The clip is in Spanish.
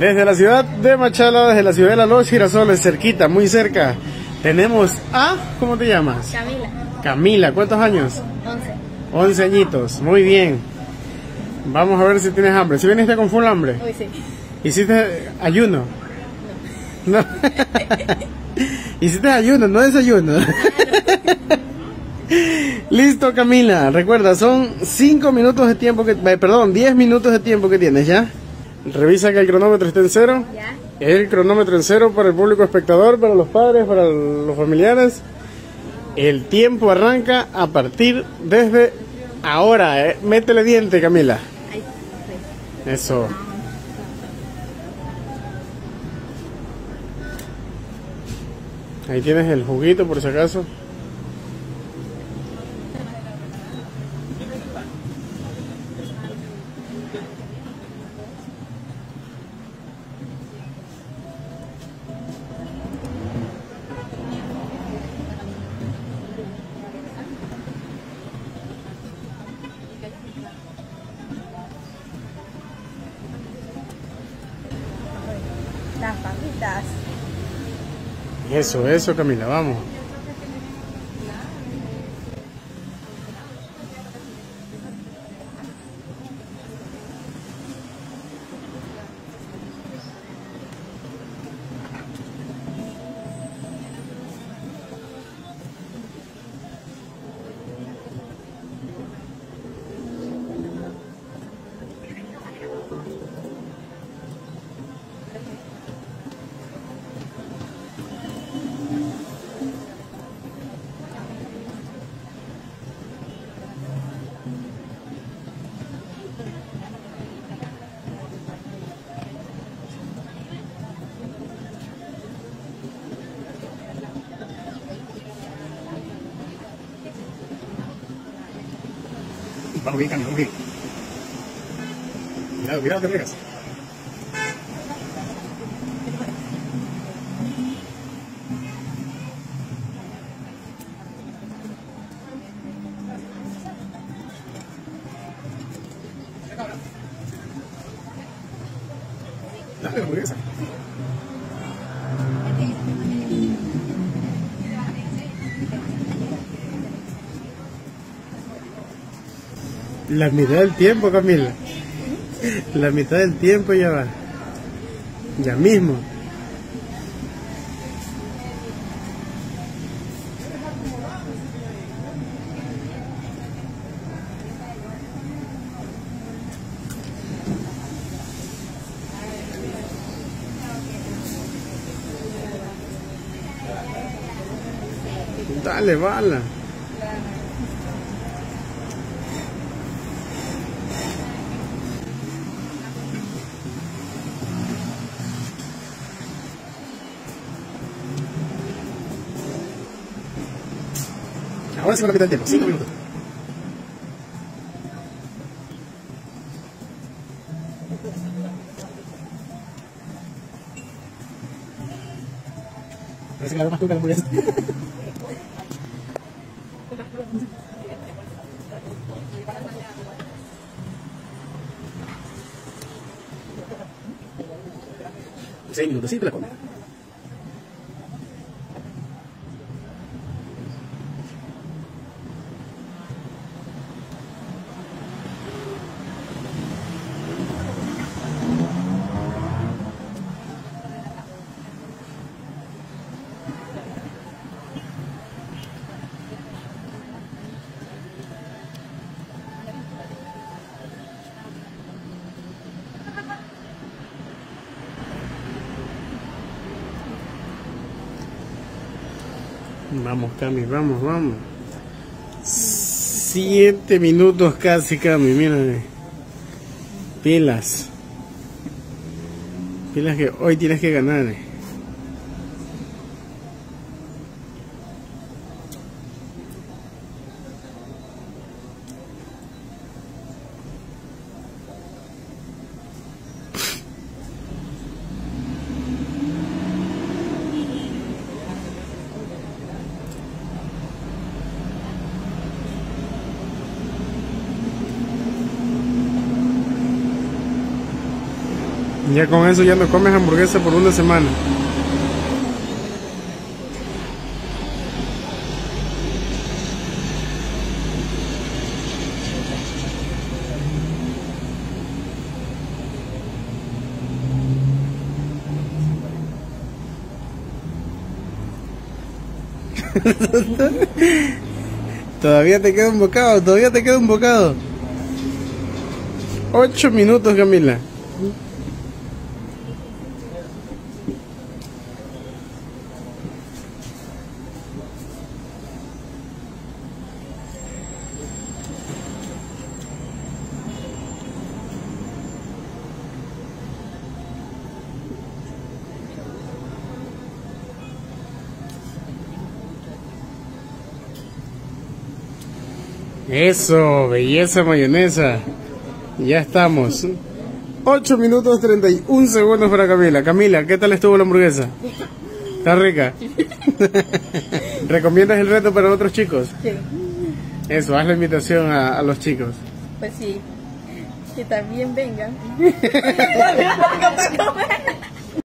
Desde la ciudad de Machala, desde la ciudad de Los Girasoles, cerquita, muy cerca, tenemos a... ¿Cómo te llamas? Camila. Camila, ¿cuántos años? 11. 11 añitos, muy bien. Vamos a ver si tienes hambre. ¿Si viniste con full hambre? Uy, sí. ¿Hiciste ayuno? No. Hiciste ayuno, no desayuno. Listo, Camila. Recuerda, son 5 minutos de tiempo que... Perdón, 10 minutos de tiempo que tienes, ¿ya? Revisa que el cronómetro esté en cero. Ya. El cronómetro en cero para el público espectador, para los padres, para los familiares. El tiempo arranca a partir desde ahora. Métele diente, Camila. Ahí. Eso. Ahí tienes el juguito por si acaso. Las papitas. Eso, Camila, vamos. Vamos bien, Camila, vamos bien. Cuidado, te pegas. Dale, hamburguesa. La mitad del tiempo, Camila. La mitad del tiempo ya va. Ya mismo. Dale, bala. Ahora sí va a quitar el tiempo, 5 minutos. Parece que la veo más dura la hamburguesa. 6 minutos, sí te la comes. Vamos, Cami, vamos. 7 minutos casi, Cami, mírame. Pilas. Pilas que hoy tienes que ganar. Ya con eso ya no comes hamburguesa por una semana. Todavía te queda un bocado, todavía te queda un bocado. 8 minutos, Camila. Eso, belleza mayonesa. Ya estamos. 8 minutos 31 segundos para Camila. Camila, ¿qué tal estuvo la hamburguesa? ¿Está rica? ¿Recomiendas el reto para otros chicos? Sí. Eso, haz la invitación a los chicos. Pues sí. Que también vengan. Vengan para comer.